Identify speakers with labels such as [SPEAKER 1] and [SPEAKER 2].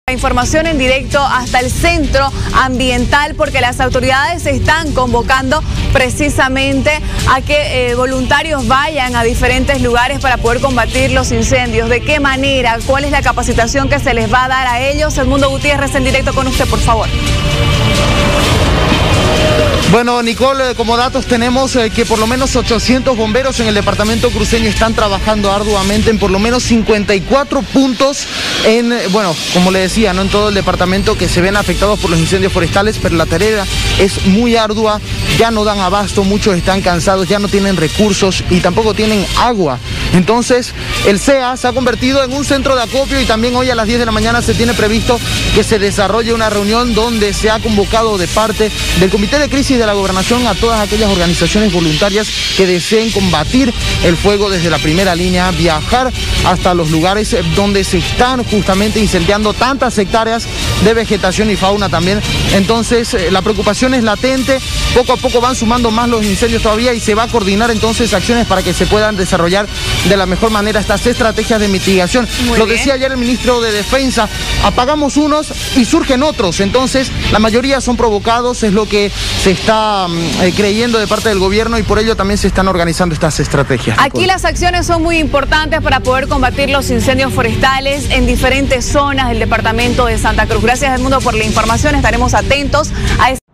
[SPEAKER 1] Información en directo hasta el centro ambiental porque las autoridades están convocando precisamente a que voluntarios vayan a diferentes lugares para poder combatir los incendios. ¿De qué manera? ¿Cuál es la capacitación que se les va a dar a ellos? Edmundo Gutiérrez en directo con usted, por favor.
[SPEAKER 2] Bueno, Nicole, como datos tenemos que por lo menos 800 bomberos en el departamento cruceño están trabajando arduamente en por lo menos 54 puntos como le decía, no en todo el departamento que se ven afectados por los incendios forestales, pero la tarea es muy ardua, ya no dan abasto, muchos están cansados, ya no tienen recursos y tampoco tienen agua. Entonces, el CEA se ha convertido en un centro de acopio y también hoy a las 10 de la mañana se tiene previsto que se desarrolle una reunión donde se ha convocado de parte del Comité de Crisis de la Gobernación a todas aquellas organizaciones voluntarias que deseen combatir el fuego desde la primera línea, viajar hasta los lugares donde se están justamente incendiando tantas hectáreas de vegetación y fauna también. Entonces, la preocupación es latente, poco a poco van sumando más los incendios todavía y se va a coordinar entonces acciones para que se puedan desarrollar de la mejor manera estas estrategias de mitigación. Lo decía ayer el ministro de Defensa, apagamos unos y surgen otros, entonces la mayoría son provocados, es lo que se está creyendo de parte del gobierno y por ello también se están organizando estas estrategias.
[SPEAKER 1] Aquí las acciones son muy importantes para poder combatir los incendios forestales en diferentes zonas del departamento de Santa Cruz. Gracias, Edmundo, por la información, estaremos atentos a